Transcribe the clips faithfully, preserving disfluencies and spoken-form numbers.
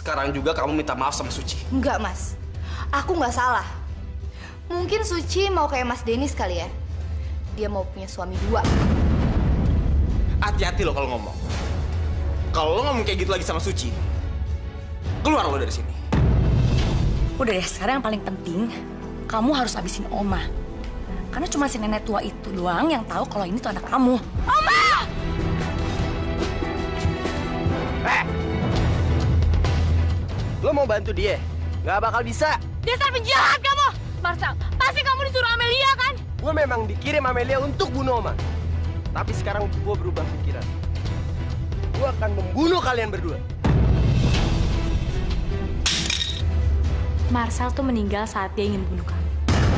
Sekarang juga kamu minta maaf sama Suci. Enggak, Mas. Aku nggak salah. Mungkin Suci mau kayak Mas Dennis kali ya. Dia mau punya suami dua. Hati-hati lo kalau ngomong. Kalau lo ngomong kayak gitu lagi sama Suci, keluar lo dari sini. Udah deh, sekarang yang paling penting, kamu harus habisin Oma. Karena cuma si nenek tua itu doang yang tahu kalau ini tuh anak kamu. Oma! Eh! Lo mau bantu dia? Gak bakal bisa. Dasar penjahat kamu! Marcel, pasti kamu disuruh Amelia kan? Gue memang dikirim Amelia untuk bunuh Oma. Tapi sekarang gue berubah pikiran. Gue akan membunuh kalian berdua. Marcel tuh meninggal saat dia ingin bunuh kamu.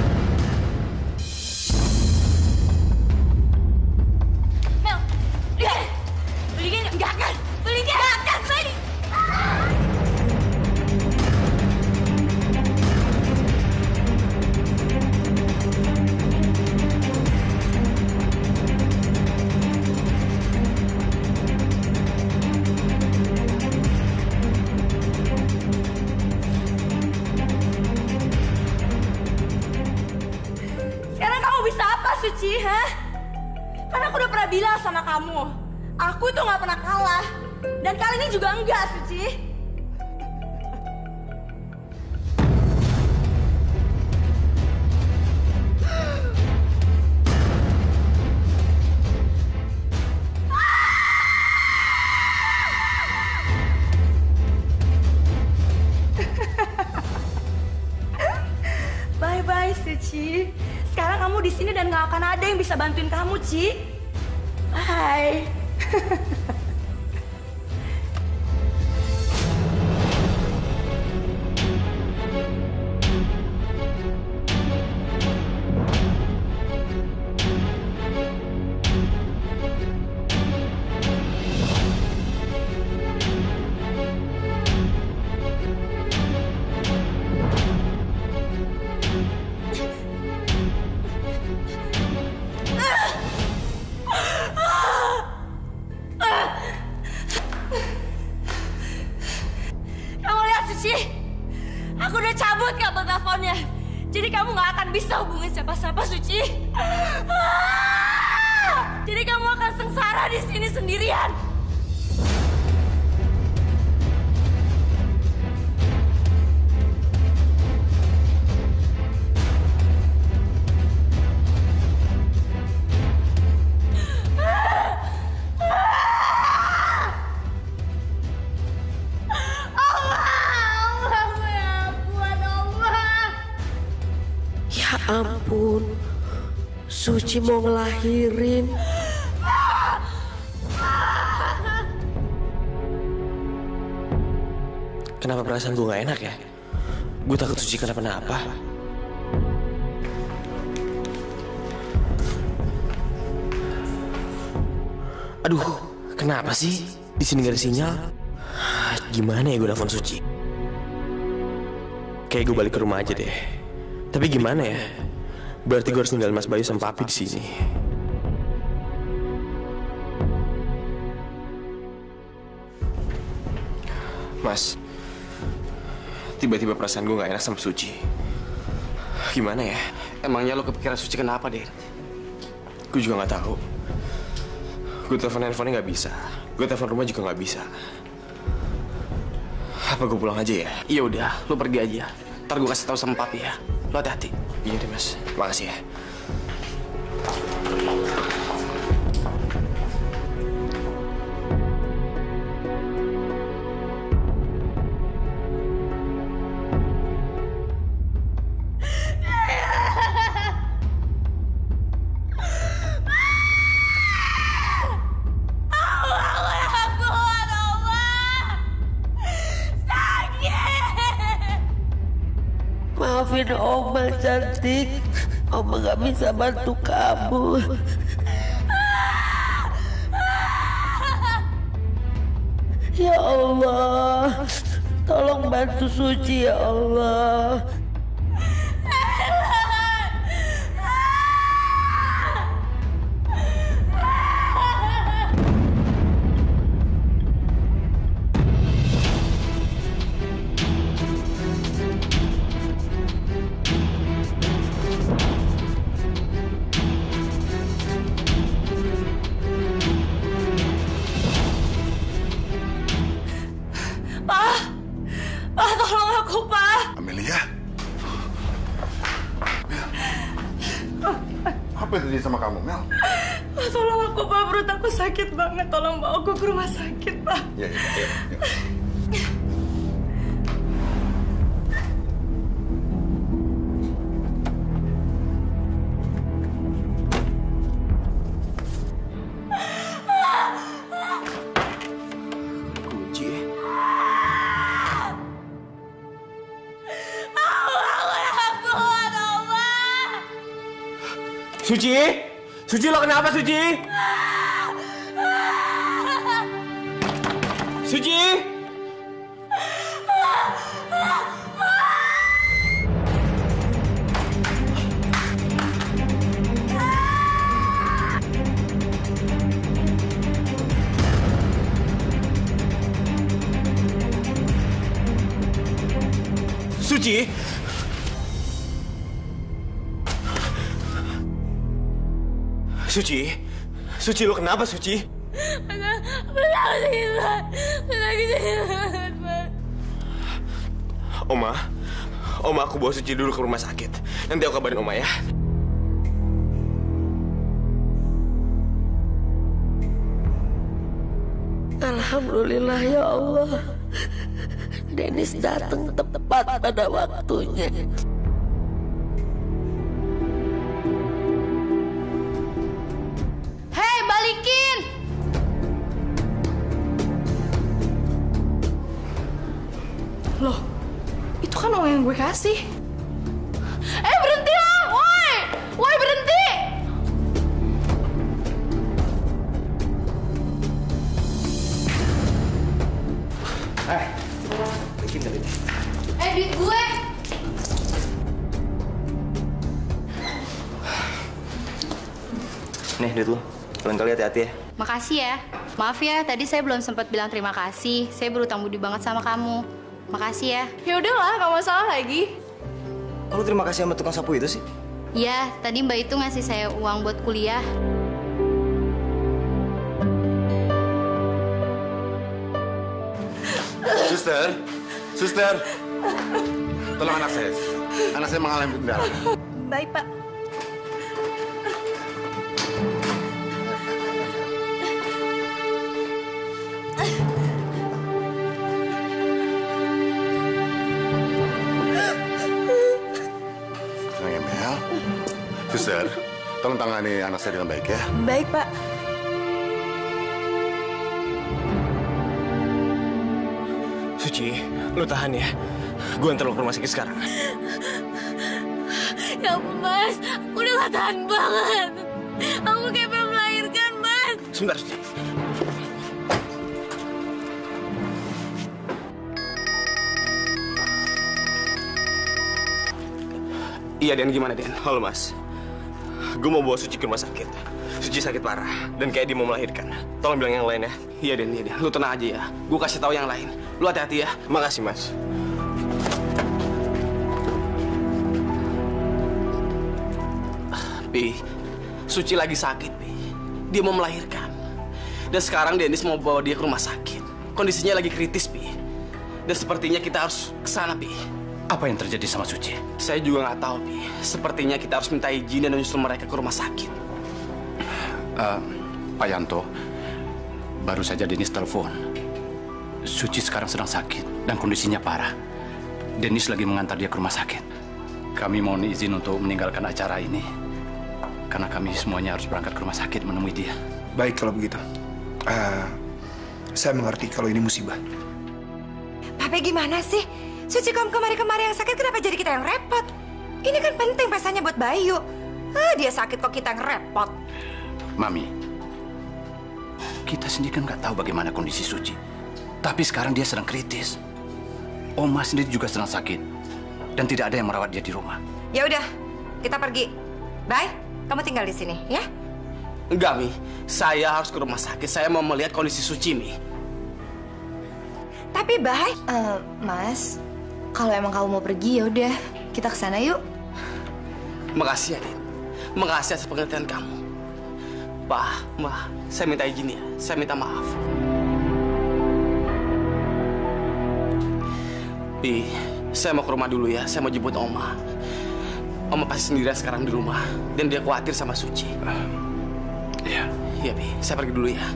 Mel, lihat! Beliin nggak akan! Beliin nggak akan! Beli! Suci, hah? Karena aku udah pernah bilang sama kamu, aku itu nggak pernah kalah. Dan kali ini juga enggak, Suci. Bye-bye, Suci. Sekarang kamu di sini dan nggak akan ada yang bisa bantuin kamu, Ci. Bye. Aku udah cabut kabel teleponnya. Jadi kamu gak akan bisa hubungin siapa-siapa, Suci. Jadi kamu akan sengsara di sini sendirian. Ampun, Suci mau ngelahirin. Kenapa perasaan gue gak enak ya? Gue takut Suci kenapa-napa. Aduh, kenapa sih? Di sini gak ada sinyal. Gimana ya gue telepon Suci? Kayak gue balik ke rumah aja deh. Tapi gimana ya? Berarti gue harus ninggalin Mas Bayu sama Papi di sini. Mas, tiba-tiba perasaan gue gak enak sama Suci. Gimana ya? Emangnya lo kepikiran Suci kenapa, Den? Gue juga gak tahu. Gue telepon handphonenya gak bisa. Gue telepon rumah juga gak bisa. Apa gue pulang aja ya? Iya udah, lo pergi aja. Ntar gue kasih tahu sama Papi ya. Lo hati-hati. Iya deh, Mas. Makasih ya. Maafin Oma cantik, Oma gak bisa bantu kamu. Ya Allah, tolong bantu Suci ya Allah. aku, Pak. Amelia. Mel. Apa yang terjadi sama kamu, Mel? Tolong aku, Pak. Perut aku sakit banget. Tolong bawa aku ke rumah sakit, Pak. Ya, ya, ya. ya. Suci? Suci, lo kenapa, Suci? Suci? Suci? Suci? Suci, lo kenapa, Suci? Oma, Oma, aku bawa Suci dulu ke rumah sakit. Nanti aku kabarin Oma ya. Alhamdulillah ya Allah. Dennis datang tepat pada waktunya. Balikin! Loh, itu kan uang yang gue kasih. Eh, berhenti lah! Woi! Woi, berhenti! Eh, balikin dari ini. Eh, duit gue! Nih, duit lo. Lain kali hati-hati ya. Makasih ya. Maaf ya, tadi saya belum sempat bilang terima kasih. Saya berutang budi banget sama kamu. Makasih ya. Ya udahlah, nggak masalah lagi. Kok lu terima kasih sama tukang sapu itu sih? Ya, tadi Mbak itu ngasih saya uang buat kuliah. Suster, suster, tolong anak saya. Anak saya mengalami pendarahan. Baik, Pak. Suster, tolong tangani anak saya dengan baik ya. Baik, Pak. Suci, lu tahan ya. Gue antar lu ke rumah sakit sekarang. Ya ampun, Mas. Aku udah gak tahan banget. Aku kayak belum melahirkan, Mas. Sebentar, Suci. Iya, Den. Gimana, Den? Halo, Mas. Gue mau bawa Suci ke rumah sakit. Suci sakit parah, dan kayak dia mau melahirkan. Tolong bilang yang lain ya. Iya, Den, iya, Den. Lu tenang aja ya. Gue kasih tahu yang lain. Lu hati-hati ya. Makasih, Mas. Pi, Suci lagi sakit, Pi. Dia mau melahirkan. Dan sekarang Dennis mau bawa dia ke rumah sakit. Kondisinya lagi kritis, Pi. Dan sepertinya kita harus ke sana, Pi. Apa yang terjadi sama Suci? Saya juga nggak tahu, Pi. Sepertinya kita harus minta izin dan menyusul mereka ke rumah sakit. Uh, Pak Yanto, baru saja Dennis telepon. Suci sekarang sedang sakit dan kondisinya parah. Dennis lagi mengantar dia ke rumah sakit. Kami mohon izin untuk meninggalkan acara ini. Karena kami semuanya harus berangkat ke rumah sakit menemui dia. Baik kalau begitu. Uh, saya mengerti kalau ini musibah. Papa gimana sih? Suci kamu kemarin-kemarin yang sakit, kenapa jadi kita yang repot? Ini kan penting pasannya buat Bayu. Ah, dia sakit kok kita yang repot. Mami, kita sendiri kan nggak tahu bagaimana kondisi Suci. Tapi sekarang dia sedang kritis. Oma sendiri juga sedang sakit. Dan tidak ada yang merawat dia di rumah. Ya udah, kita pergi. Bye, kamu tinggal di sini, ya? Enggak, Mi. Saya harus ke rumah sakit. Saya mau melihat kondisi Suci, Mi. Tapi, Bye. Uh, Mas, kalau emang kamu mau pergi, ya udah, kita ke sana yuk. Makasih ya, Din. Makasih atas pengertian kamu. Pak, Ma, saya minta izin ya. Saya minta maaf. Pi, Saya mau ke rumah dulu ya. Saya mau jemput Oma. Oma pasti sendirian sekarang di rumah. Dan dia khawatir sama Suci. Iya. Iya, Pi. Saya pergi dulu ya.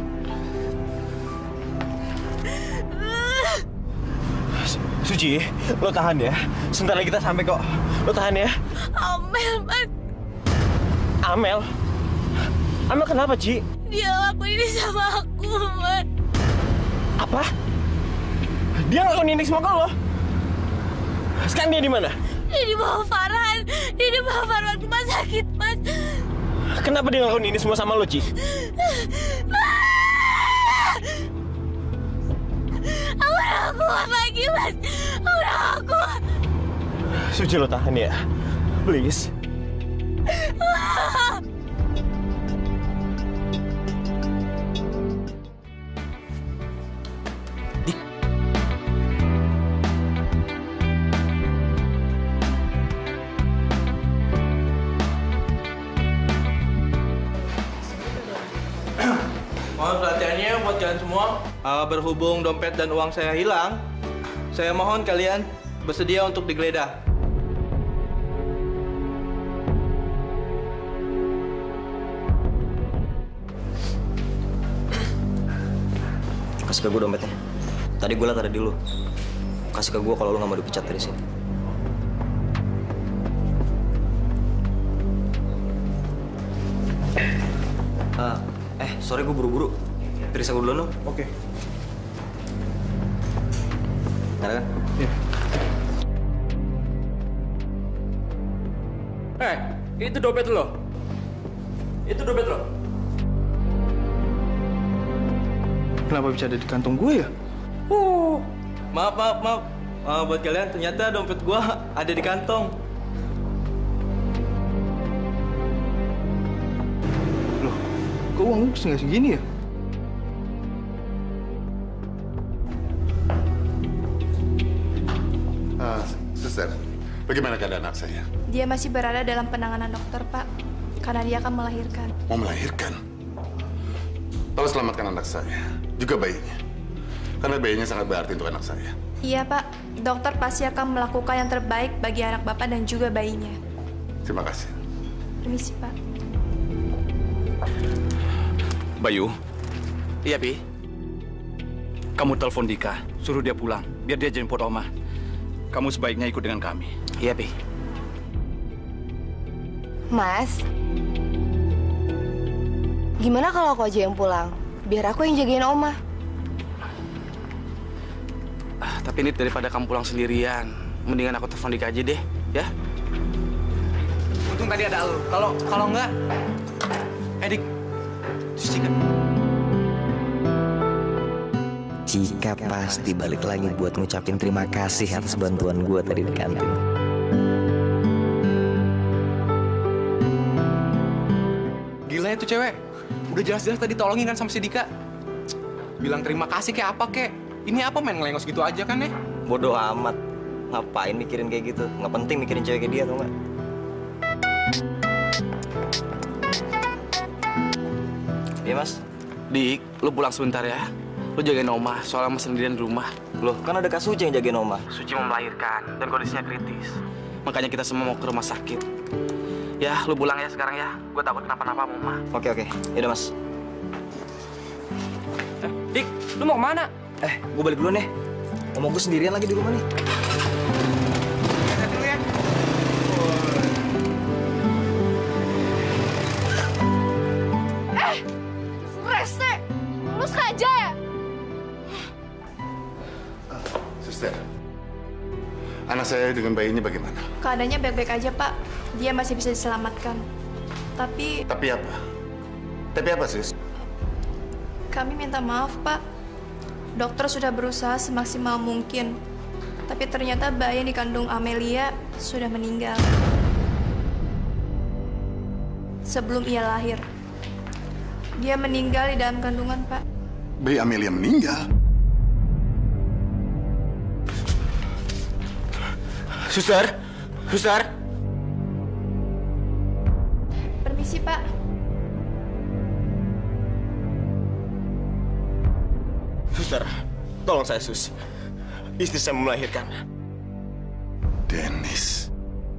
Suci, lo tahan ya. Sebentar lagi kita sampai kok. Lo tahan ya. Amel, Mas. Amel? Amel kenapa, Ci? Dia lakuin ini sama aku, Mas. Apa? Dia ngelakuin ini semua ke lo? Sekarang dia di mana? Dia di bawah Farhan. Dia di bawah Farhan ke rumah sakit, Mas. Kenapa dia ngelakuin ini semua sama lo, Ci? Aku udah kuat lagi, Mas. Aku udah kuat. Suci, lo tahan ya. Please. Mohon perhatiannya buat kalian semua. Uh, berhubung dompet dan uang saya hilang, saya mohon kalian bersedia untuk digeledah. Kasih ke gue dompetnya. Tadi gue liat ada di lu. Kasih ke gue kalau lu nggak mau dipecat dari sini. Uh, eh, sorry gue buru-buru. Periksa gue dulu dong. Oke. Ada kan? Iya. Eh, itu dompet lo. Itu dompet lo. Kenapa bisa ada di kantong gue ya? Uh, maaf, maaf, maaf. Uh, buat kalian, ternyata dompet gua ada di kantong. Loh, kok uang lu nggak segini ya? Uh, suster, bagaimana keadaan anak saya? Dia masih berada dalam penanganan dokter, Pak. Karena dia akan melahirkan. Mau melahirkan? Tolong selamatkan anak saya, juga bayinya. Karena bayinya sangat berarti untuk anak saya. Iya, Pak. Dokter pasti akan melakukan yang terbaik bagi anak Bapak dan juga bayinya. Terima kasih. Permisi, Pak. Bayu. Iya, Pi. Kamu telepon Dika, suruh dia pulang, biar dia jemput Oma. Kamu sebaiknya ikut dengan kami. Iya, Pi. Mas, gimana kalau aku aja yang pulang? Biar aku yang jagain Oma. Ah, tapi ini daripada kamu pulang sendirian, mendingan aku telepon Dika aja deh, ya? Untung tadi ada lu. Kalau kalau enggak, Edik, Cici kan? Cika pasti balik lagi buat ngucapin terima kasih atas bantuan gue tadi di kantin. Gila itu cewek. Udah jelas-jelas tadi tolongin kan sama si Dika. Bilang terima kasih kayak apa kek. Ini apa main ngelengos gitu aja kan ya? Bodoh amat. Ngapain mikirin kayak gitu? Nggak penting mikirin cewek kayak dia, tau nggak? Iya, Mas. Dik, lu pulang sebentar ya. Lu jagain Oma, soalnya Mas sendirian di rumah. Loh, kan ada Kak Suci yang jagain Oma. Suci mau melahirkan dan kondisinya kritis. Makanya kita semua mau ke rumah sakit. Ya, lu pulang ya sekarang ya. Gue takut kenapa-napa sama Oma. Oke, oke. Yaudah, Mas. Eh, Dik, lu mau kemana? Eh, gue balik dulu nih. Oma gue sendirian lagi di rumah nih. Lihat dulu ya. Eh, rese! Lu sengaja ya? Suster, anak saya dengan bayinya bagaimana? Keadaannya baik-baik aja, Pak. Dia masih bisa diselamatkan. Tapi Tapi apa? Tapi apa, sis? kami minta maaf, Pak. Dokter sudah berusaha semaksimal mungkin. Tapi ternyata bayi yang dikandung Amelia sudah meninggal. Sebelum ia lahir. Dia meninggal di dalam kandungan, Pak. Bayi Amelia meninggal? Suster, suster. Permisi, Pak. Suster, tolong saya, Sus. Istri saya mau melahirkan. Dennis.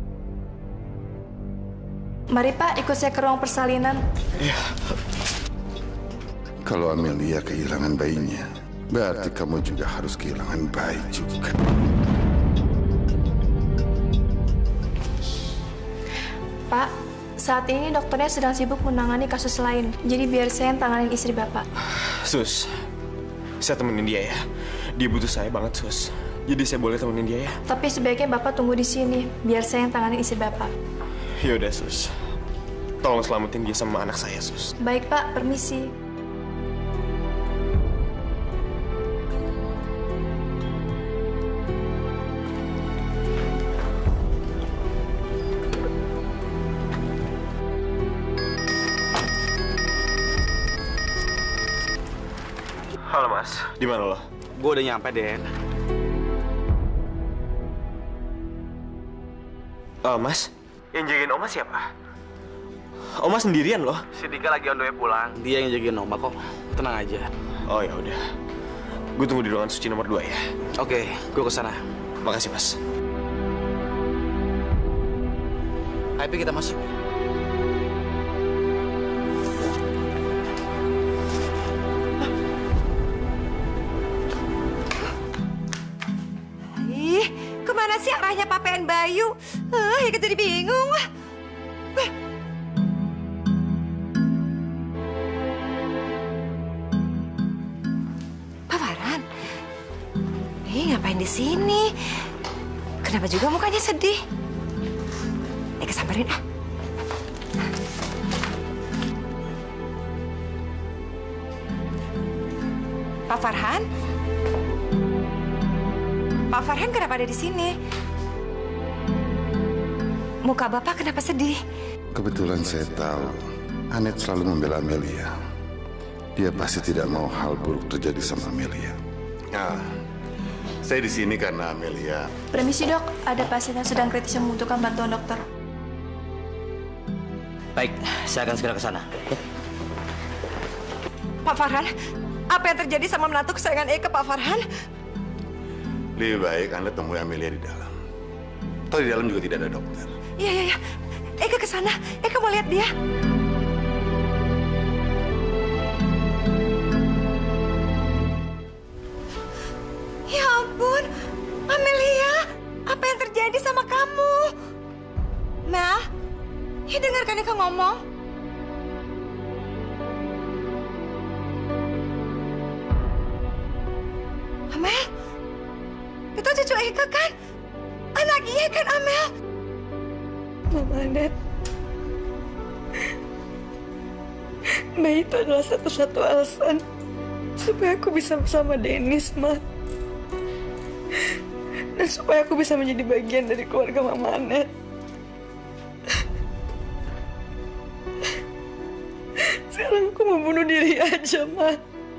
Mari Pak, ikut saya ke ruang persalinan. Iya. Kalau Amelia kehilangan bayinya, berarti kamu juga harus kehilangan bayi juga. Pak, saat ini dokternya sedang sibuk menangani kasus lain. Jadi biar saya yang tanganin istri Bapak. Sus, saya temenin dia ya. Dia butuh saya banget, Sus. Jadi saya boleh temenin dia ya? Tapi sebaiknya Bapak tunggu di sini, biar saya yang tanganin istri Bapak. Ya udah, Sus. Tolong selamatin dia sama anak saya, Sus. Baik Pak, permisi. Halo Mas, di mana lo? Gue udah nyampe, Den. Oh, Mas, yang jagain Oma siapa? Oma sendirian loh. Si Dika lagi on the way pulang. Dia yang jagain Oma kok. Tenang aja. Oh ya udah. Gue tunggu di ruangan suci nomor dua ya. Oke, gue kesana. Makasih Mas. Ayo kita masuk. Ih, kemana sih arahnya Papean Bayu? Ah, ya jadi bingung. Wah. Pak Farhan, eh ngapain di sini? Kenapa juga mukanya sedih? Eh, kesamperin ah. Pak Farhan? Pak Farhan kenapa ada di sini? Muka Bapak kenapa sedih? Kebetulan saya tahu Anet selalu membela Amelia. Dia pasti tidak mau hal buruk terjadi sama Amelia. Nah, saya di sini karena Amelia. Permisi dok, ada pasien yang sedang kritis yang membutuhkan bantuan dokter. Baik, saya akan segera ke sana. Pak Farhan, apa yang terjadi sama menantu kesayangan Eka, Pak Farhan? Lebih baik Anda temui Amelia di dalam. Toh di dalam juga tidak ada dokter. Iya, iya, iya. Eka ke sana. Eka mau lihat dia. Ya ampun, Amelia, apa yang terjadi sama kamu? Mel, ya dengarkan Eka ngomong. Amel, itu cucu Eka kan? Anak Iya kan, Amel? Mama Anet, bayi itu adalah satu-satu alasan supaya aku bisa bersama Dennis, Ma. Dan supaya aku bisa menjadi bagian dari keluarga Mama Anet. Sekarang aku mau bunuh diri aja, Ma.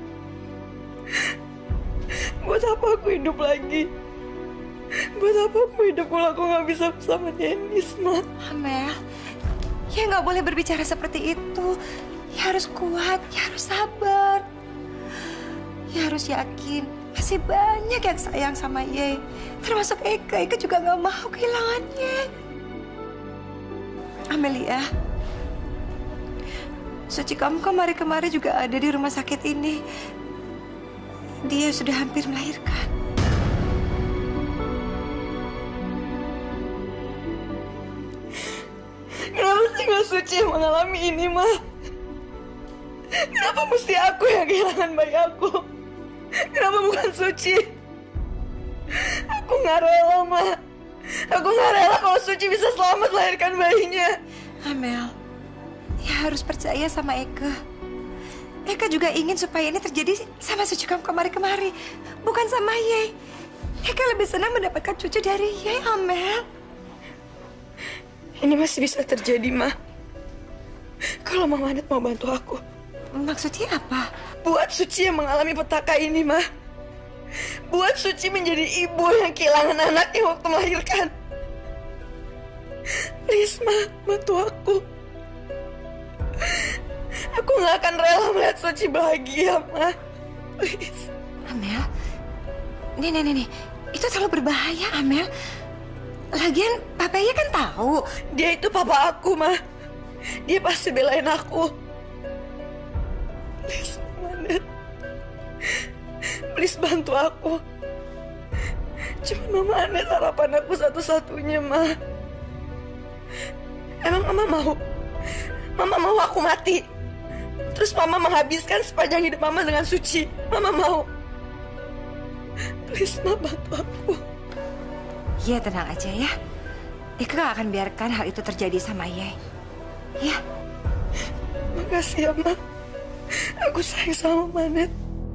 Buat apa aku hidup lagi? Buat apa aku hidup kalau aku nggak bisa bersama Dennis, Ma? Amel, ya nggak boleh berbicara seperti itu. Ya harus kuat, ya harus sabar. Ya harus yakin, masih banyak yang sayang sama Ye. Termasuk Eka, Eka juga nggak mau kehilangannya. Amelia, Suci kamu kemarin-kemarin juga ada di rumah sakit ini. Dia sudah hampir melahirkan. Kenapa sih Mas Suci yang mengalami ini, Ma? Kenapa mesti aku yang kehilangan bayi aku? Kenapa bukan Suci? Aku nggak rela, Ma. Aku nggak rela kalau Suci bisa selamat melahirkan bayinya. Amel, ya harus percaya sama Eka. Eka juga ingin supaya ini terjadi sama Suci kamu kemari-kemari, bukan sama Ye. Eka lebih senang mendapatkan cucu dari Ye, Amel. Ini masih bisa terjadi, Ma. Kalau Mama Anet mau bantu aku. Maksudnya apa? Buat Suci yang mengalami petaka ini, Ma. Buat Suci menjadi ibu yang kehilangan anaknya waktu melahirkan. Please, Ma, bantu aku. Aku nggak akan rela melihat Suci bahagia, Ma. Please. Amel, nih, nih, nih, nih. Itu terlalu berbahaya, Amel. Lagian papanya kan tahu. Dia itu papa aku, Ma. Dia pasti belain aku. Please, Manet. Please bantu aku. Cuma Mama Anet harapan aku satu-satunya, Ma. Emang Mama mau? Mama mau aku mati? Terus Mama menghabiskan sepanjang hidup Mama dengan Suci? Mama mau? Please, Ma, bantu aku. Ya, tenang aja ya. Eka gak akan biarkan hal itu terjadi sama Ye. Ya. Makasih ya, Ma. Aku sayang sama Manet.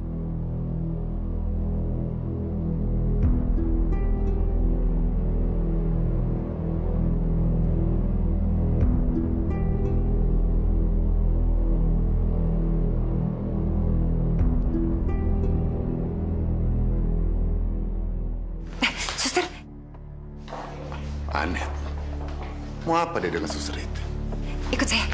Anet, mau apa dia dengan suster itu? Ikut saya.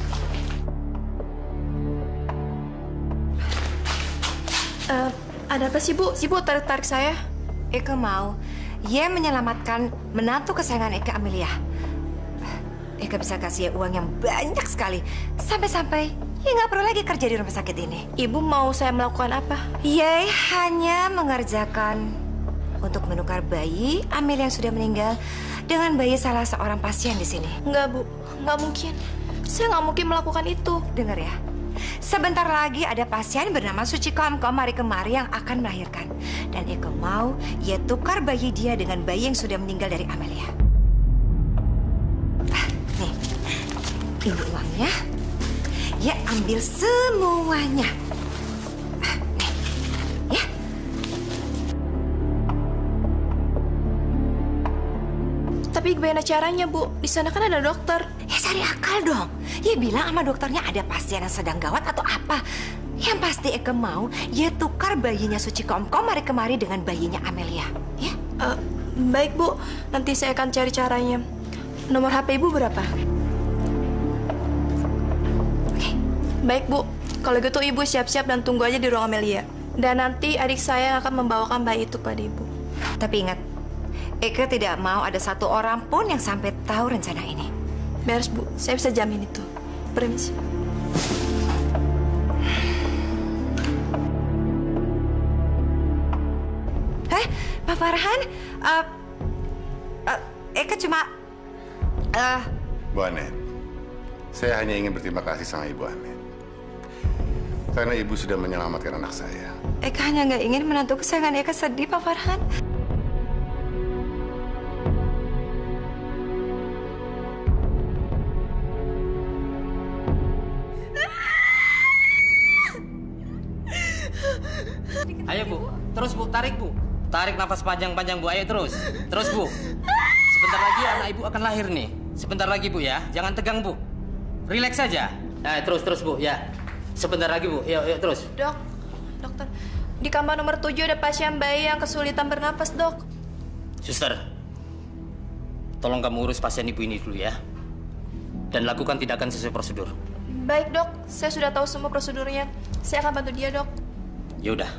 Uh, ada apa sih, Bu? Si Bu tarik-tarik saya. Eka mau Ye menyelamatkan menantu kesayangan Eka, Amelia. Eka bisa kasih Ye uang yang banyak sekali. Sampai-sampai Ye nggak perlu lagi kerja di rumah sakit ini. Ibu mau saya melakukan apa? Ye hanya mengerjakan untuk menukar bayi Amelia yang sudah meninggal dengan bayi salah seorang pasien di sini. Enggak, Bu. Enggak mungkin. Saya nggak mungkin melakukan itu. Dengar ya. Sebentar lagi ada pasien bernama Suci Komkom hari kemari yang akan melahirkan. Dan Eka mau Ye tukar bayi dia dengan bayi yang sudah meninggal dari Amelia. Ah, nih, ini uangnya. Ye ambil semuanya. Ah, nih, ya. Tapi gimana caranya, Bu? Di sana kan ada dokter. Ya cari akal dong. Ya bilang sama dokternya ada pasien yang sedang gawat atau apa. Yang pasti Eka mau ya tukar bayinya Suci Komkom hari kemari dengan bayinya Amelia. Ya? Uh, baik, Bu. Nanti saya akan cari caranya. Nomor H P Ibu berapa? Oke. Baik, Bu. Kalau gitu Ibu siap-siap dan tunggu aja di ruang Amelia. Dan nanti adik saya yang akan membawakan bayi itu pada Ibu. Tapi ingat, Eka tidak mau ada satu orang pun yang sampai tahu rencana ini. Beres, Bu. Saya bisa jamin itu. Permisi. Eh, Pak Farhan, uh, uh, Eka cuma... Uh, Bu Anet, saya hanya ingin berterima kasih sama Ibu Anet. Karena Ibu sudah menyelamatkan anak saya. Eka hanya nggak ingin menantu kesayangan Eka sedih, Pak Farhan. Ayo, Bu. Terus, Bu. Tarik, Bu. Tarik nafas panjang-panjang, Bu. Ayo terus. Terus, Bu. Sebentar lagi anak Ibu akan lahir nih. Sebentar lagi, Bu, ya. Jangan tegang, Bu. Rileks saja. Nah, terus, terus, Bu. Ya. Sebentar lagi, Bu. Yuk, yuk, terus. Dok, dokter. Di kamar nomor tujuh ada pasien bayi yang kesulitan bernapas, Dok. Suster. Tolong kamu urus pasien Ibu ini dulu, ya. Dan lakukan tindakan sesuai prosedur. Baik, Dok. Saya sudah tahu semua prosedurnya. Saya akan bantu dia, Dok. Ya udah.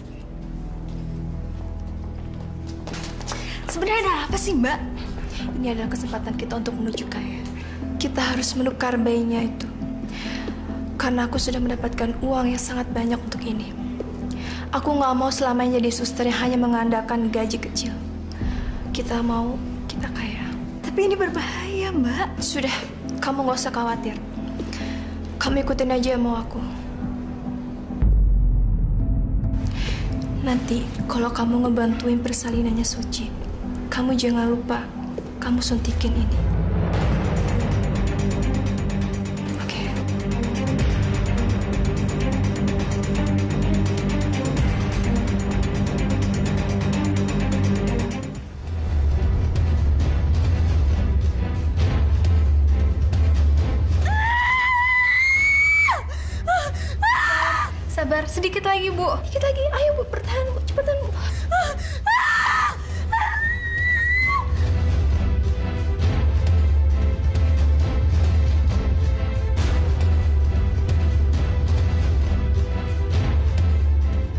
Sebenarnya ada apa sih, Mbak? Ini adalah kesempatan kita untuk menuju kaya. Kita harus menukar bayinya itu. Karena aku sudah mendapatkan uang yang sangat banyak untuk ini. Aku nggak mau selamanya jadi suster yang hanya mengandalkan gaji kecil. Kita mau, kita kaya. Tapi ini berbahaya, Mbak. Sudah, kamu nggak usah khawatir. Kamu ikutin aja mau aku. Nanti, kalau kamu ngebantuin persalinannya Suci, kamu jangan lupa, kamu suntikin ini. Oke. Sabar, sedikit lagi, Bu. Sedikit lagi. Ayo, Bu, bertahan, Bu. Cepetan, Bu.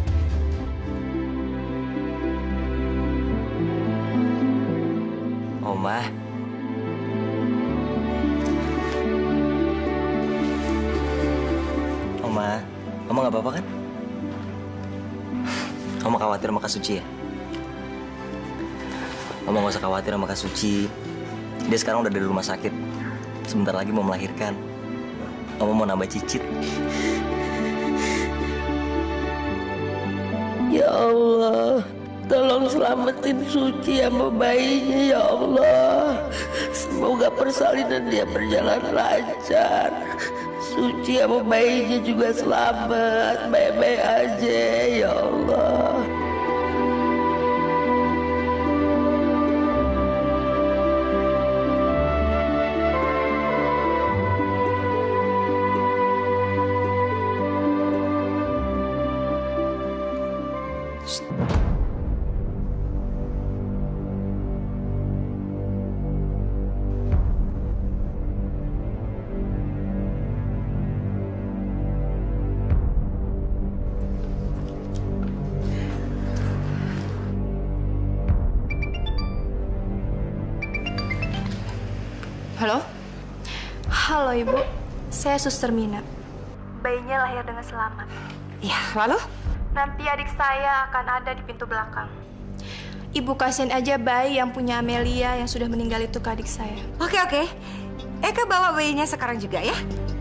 Om. Oma. Oma, Oma nggak apa-apa kan? Oma khawatir sama Kak Suci ya? Oma nggak usah khawatir sama Kak Suci. Dia sekarang udah di rumah sakit. Sebentar lagi mau melahirkan. Oma mau nambah cicit. Ya Allah, tolong selamatin Suci sama bayinya ya Allah. Semoga persalinan dia berjalan lancar. Suci sama bayinya juga selamat, baik-baik aja ya Allah. Halo? Halo Ibu, saya Suster Mina. Bayinya lahir dengan selamat. Ya, lalu? Nanti adik saya akan ada di pintu belakang. Ibu kasihin aja bayi yang punya Amelia yang sudah meninggal itu ke adik saya. Oke, oke. Eka bawa bayinya sekarang juga ya.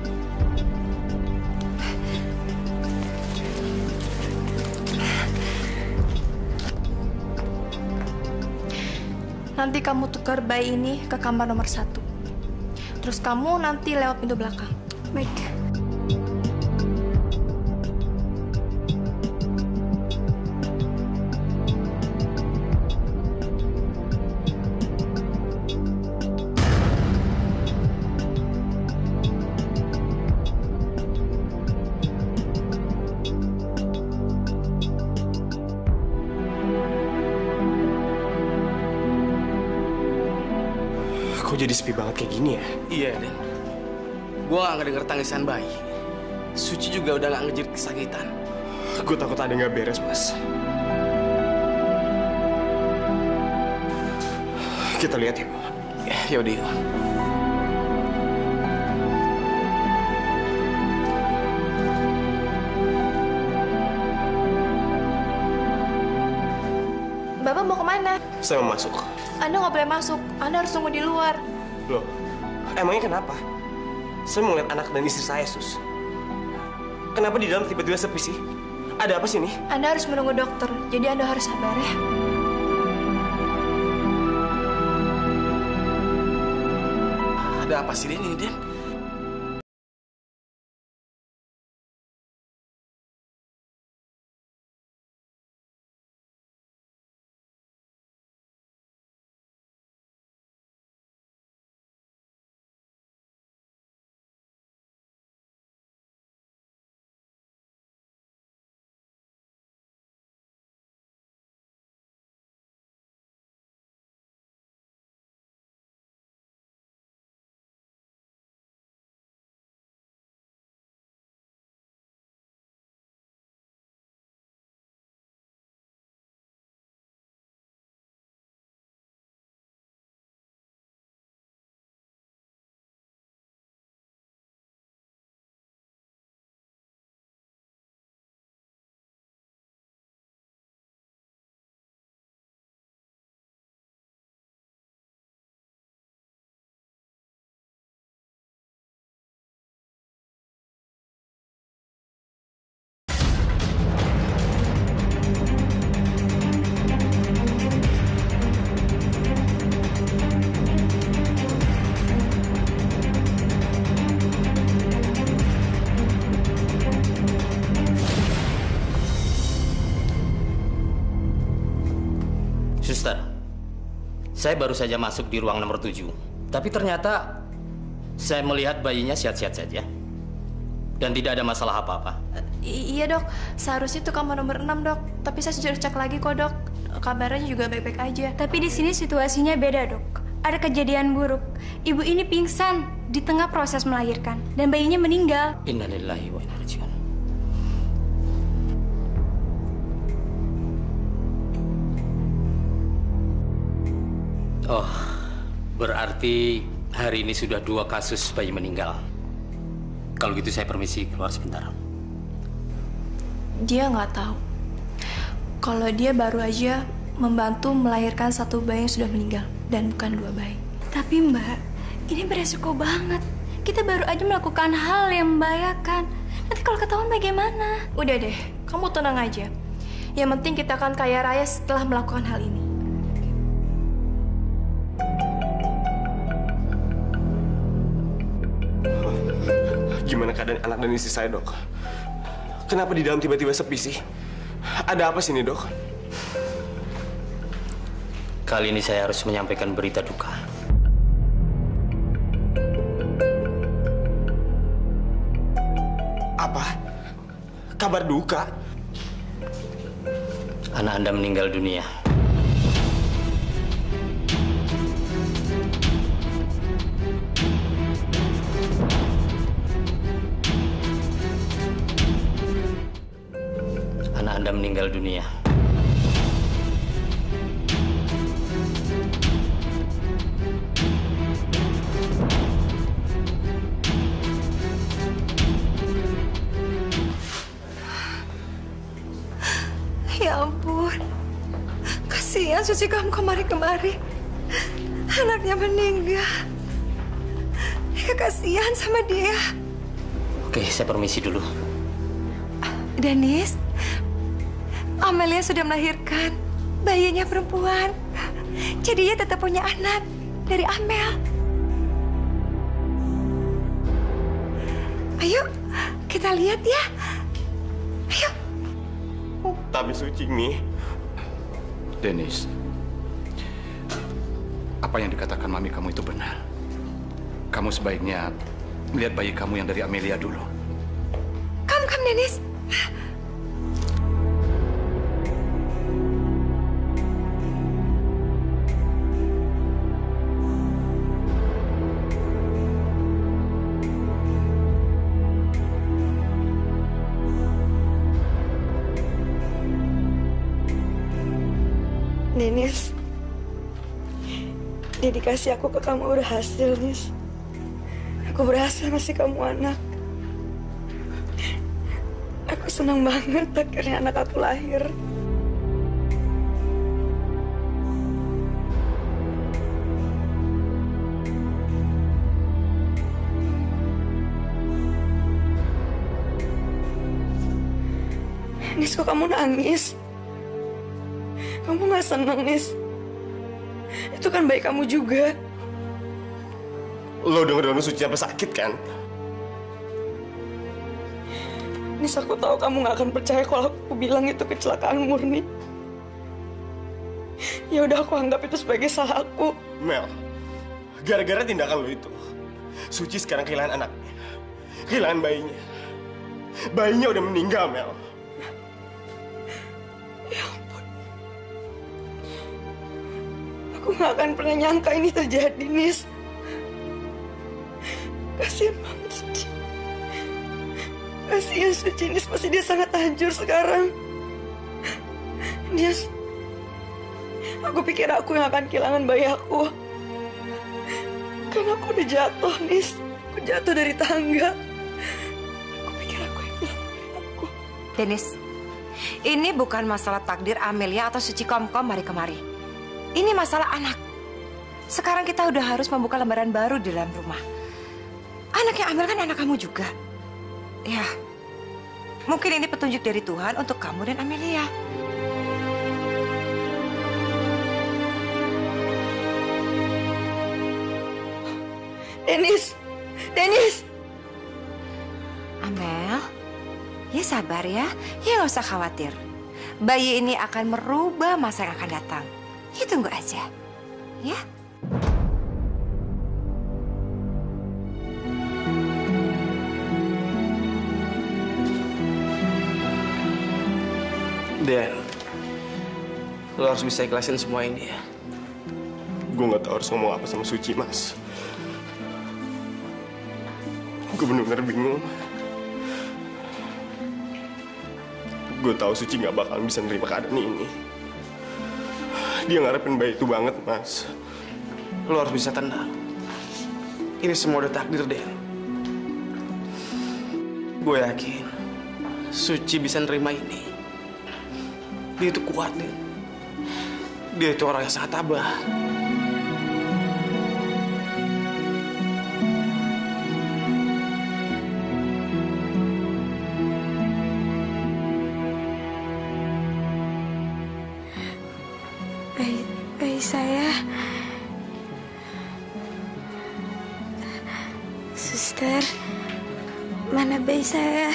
Nanti kamu tukar bayi ini ke kamar nomor satu. Terus kamu nanti lewat pintu belakang. Baik. Kok jadi sepi banget kayak gini ya? Iya, Den. Gua gak ngedenger tangisan bayi. Suci juga udah gak ngejerit kesakitan. Gue takut ada yang gak beres, Mas. Kita lihat ya, Bu. Ya, yaudah yuk. Bapak mau kemana? Saya mau masuk. Anda nggak boleh masuk. Anda harus tunggu di luar. Loh, emangnya kenapa? Saya mau ngeliat anak dan istri saya, Sus. Kenapa di dalam tiba-tiba sepi sih? Ada apa sih nih? Anda harus menunggu dokter, jadi Anda harus sabar ya. Ada apa sih Den ini, Den? Suster, saya baru saja masuk di ruang nomor tujuh. Tapi ternyata saya melihat bayinya sehat-sehat saja. Dan tidak ada masalah apa-apa. I iya dok, seharusnya itu kamar nomor enam dok. Tapi saya sudah cek lagi kok dok. Kabarnya juga baik-baik aja. Tapi di sini situasinya beda dok. Ada kejadian buruk. Ibu ini pingsan di tengah proses melahirkan. Dan bayinya meninggal. Innalillahi wa inna ilaihi raji'un. Oh, Berarti hari ini sudah dua kasus bayi meninggal. Kalau gitu saya permisi keluar sebentar. Dia nggak tahu kalau dia baru aja membantu melahirkan satu bayi yang sudah meninggal dan bukan dua bayi. Tapi Mbak, ini beresiko banget. Kita baru aja melakukan hal yang membahayakan. Nanti kalau ketahuan bagaimana? Udah deh, kamu tenang aja. Yang penting kita akan kaya raya setelah melakukan hal ini. Gimana keadaan anak dan istri saya, Dok? Kenapa di dalam tiba-tiba sepi sih? Ada apa sih ini, Dok? Kali ini saya harus menyampaikan berita duka. Apa? Kabar duka? Anak Anda meninggal dunia. Anak Anda meninggal dunia. Ya ampun, kasihan Suci kamu kemari-kemari. Anaknya meninggal. Ya kasihan sama dia. Oke, saya permisi dulu. Dennis, Amelia sudah melahirkan bayinya perempuan. Jadi dia tetap punya anak dari Amel. Ayo, kita lihat ya. Ayo. Tapi Suci, Mi. Dennis, apa yang dikatakan mami kamu itu benar. Kamu sebaiknya melihat bayi kamu yang dari Amelia dulu. Come, come, Dennis. Nis, dedikasi aku ke kamu berhasil, Nis. Aku berhasil ngasih kamu anak. Aku senang banget akhirnya anak aku lahir. Nis, kok kamu nangis? Kamu gak seneng, Nis? Itu kan baik kamu juga. Lo denger dong Suci apa sakit kan? Nis, aku tahu kamu gak akan percaya kalau aku bilang itu kecelakaan murni. Ya udah, aku anggap itu sebagai salah aku. Mel, gara-gara tindakan lo itu, Suci sekarang kehilangan anaknya, kehilangan bayinya. Bayinya udah meninggal, Mel. Ya ampun. Aku gak akan pernah nyangka ini terjadi, Nis. Kasian banget Suci. Kasian Suci, Nis. Pasti dia sangat hancur sekarang. Dia... Aku pikir aku yang akan kehilangan bayi aku. Karena aku udah jatuh, Nis. Aku jatuh dari tangga. Aku pikir aku yang kehilangan bayi aku. Dennis, ini bukan masalah takdir Amelia atau Suci Komkom mari kemari. Ini masalah anak. Sekarang kita udah harus membuka lembaran baru di dalam rumah. Anaknya Amel kan anak kamu juga. Ya, mungkin ini petunjuk dari Tuhan untuk kamu dan Amelia. Dennis! Dennis! Amel, ya sabar ya. Ya nggak usah khawatir. Bayi ini akan merubah masa yang akan datang. Ya tunggu aja. Ya. Dan, lo harus bisa ikhlasin semua ini ya. Gue nggak tahu harus ngomong apa sama Suci, Mas. Gue benar-benar bingung. Gue tahu Suci nggak bakal bisa nerima keadaan ini. Dia ngarepin bayi itu banget, Mas. Lo harus bisa tenang. Ini semua udah takdir, Den. Gue yakin Suci bisa nerima ini. Dia itu kuat, Den. Dia itu orang yang sangat tabah. Bayi, bayi saya. Suster, mana bayi saya?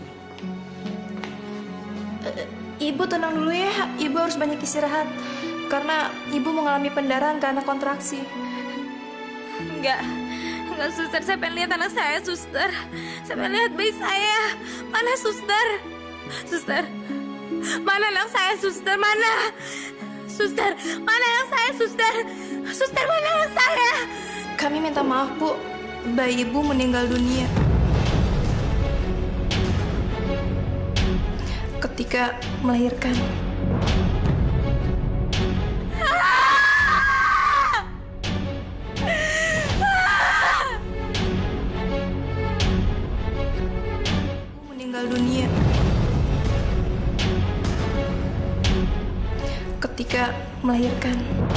Ibu tenang dulu ya, ibu harus banyak istirahat. Karena ibu mengalami pendarahan karena kontraksi. Enggak, enggak suster, saya pengen lihat anak saya, suster. Saya pengen lihat bayi saya. Mana suster? Suster, mana anak saya, suster? Mana? Suster, mana anak saya, suster? Suster, mana anak saya? Kami minta maaf, Bu. Bayi ibu meninggal dunia ketika melahirkan. Meninggal dunia ketika melahirkan.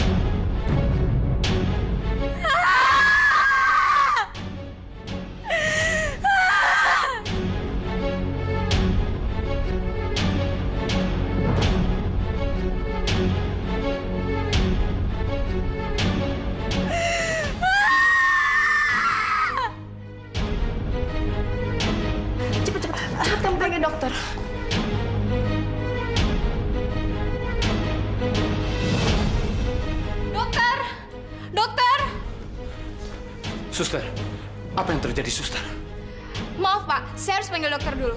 Dokter. Dokter! Dokter! Suster, apa yang terjadi, suster? Maaf, Pak. Saya harus panggil dokter dulu.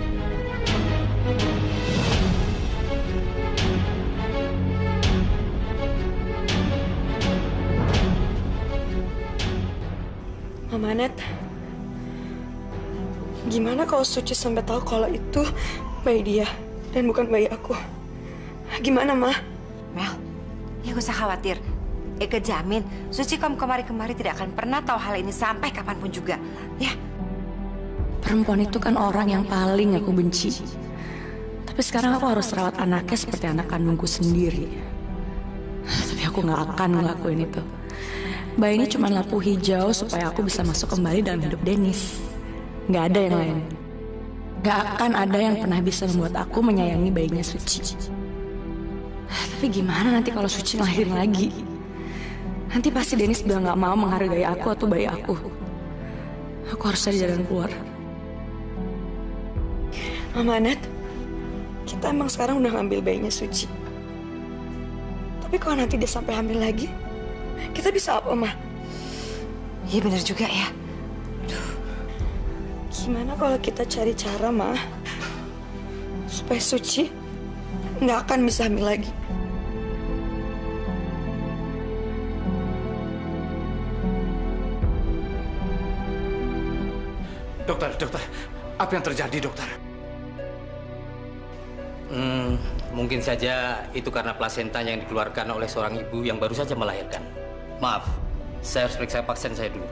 Mama Anet, gimana kalau Suci sampai tahu kalau itu bayi dia dan bukan bayi aku? Gimana, Ma? Mel, ya gak usah khawatir. Eka jamin Suci kamu kemari-kemari tidak akan pernah tahu hal ini sampai kapanpun juga. Ya. Perempuan itu kan orang yang paling aku benci. Tapi sekarang aku harus rawat anaknya seperti anak kandungku sendiri. Tapi aku gak akan ngelakuin itu. Bayi ini cuma lampu hijau supaya aku bisa masuk kembali dalam hidup Dennis. Gak ada yang lain. Gak akan ada yang pernah bisa membuat aku menyayangi bayinya Suci. Tapi gimana nanti kalau Suci lahirin lagi? Nanti pasti Dennis bilang gak mau menghargai aku atau bayi aku. Aku harus cari jalan keluar. Mama Anet, kita emang sekarang udah ngambil bayinya Suci. Tapi kalau nanti dia sampai hamil lagi, kita bisa apa, Ma? Iya benar juga ya. Gimana kalau kita cari cara, Ma, supaya Suci nggak akan bisa hamil lagi? Dokter, dokter, apa yang terjadi, dokter? Hmm, mungkin saja itu karena plasenta yang dikeluarkan oleh seorang ibu yang baru saja melahirkan. Maaf, saya harus periksa pasien saya dulu.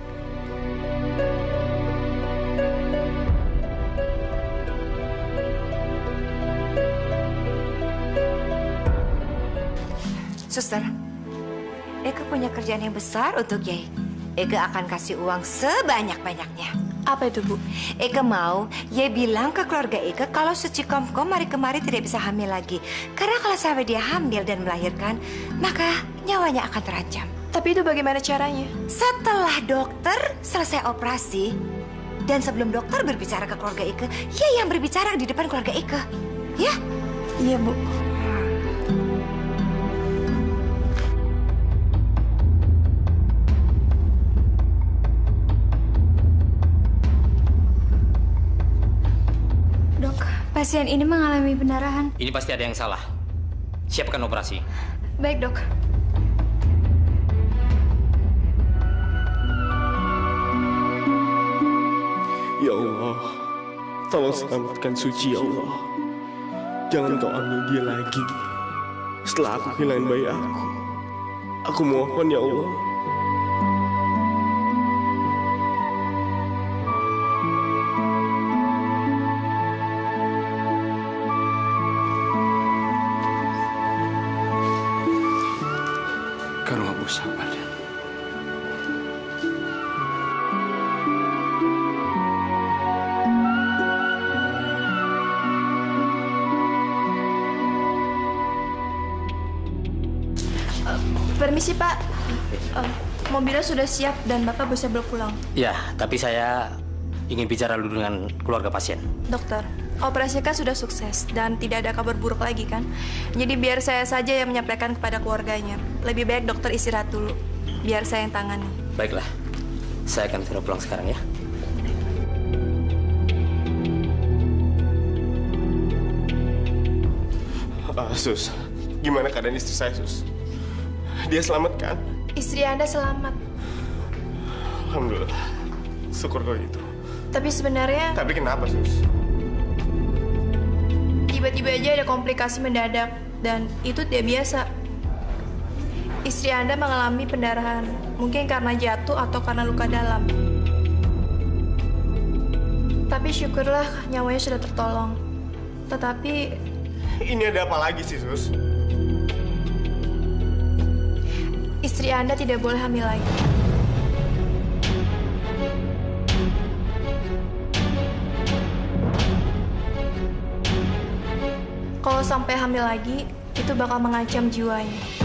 Suster, Eka punya kerjaan yang besar untuk Yai. Eka akan kasih uang sebanyak-banyaknya. Apa itu, Bu? Eka mau Yai bilang ke keluarga Eka kalau Suci Komkom mari-kemari tidak bisa hamil lagi. Karena kalau sampai dia hamil dan melahirkan, maka nyawanya akan terancam. Tapi itu bagaimana caranya? Setelah dokter selesai operasi, dan sebelum dokter berbicara ke keluarga Eka, Yai yang berbicara di depan keluarga Eka. Ya? Iya, Bu. Pasien ini mengalami pendarahan. Ini pasti ada yang salah. Siapkan operasi. Baik, Dok. Ya Allah, tolong selamatkan Suci, ya Allah. Jangan kau ambil dia lagi. Setelah aku kehilangan bayi aku. Aku mohon, ya Allah. bersabar, Den. Permisi Pak, uh, mobilnya sudah siap dan Bapak bisa berpulang. Ya, tapi saya ingin bicara dulu dengan keluarga pasien. Dokter, operasi kan sudah sukses dan tidak ada kabar buruk lagi kan? Jadi biar saya saja yang menyampaikan kepada keluarganya. Lebih baik dokter istirahat dulu, biar saya yang tangani. Baiklah, saya akan segera pulang sekarang ya. Uh, sus, gimana keadaan istri saya, Sus? Dia selamat kan? Istri Anda selamat. Alhamdulillah. Syukur kalau gitu. Tapi sebenarnya... Tapi kenapa, Sus? Tiba-tiba aja ada komplikasi mendadak. Dan itu tidak biasa. Istri Anda mengalami pendarahan. Mungkin karena jatuh atau karena luka dalam. Tapi syukurlah nyawanya sudah tertolong. Tetapi... Ini ada apa lagi sih, Sus? Istri Anda tidak boleh hamil lagi. Kalau sampai hamil lagi, itu bakal mengancam jiwanya.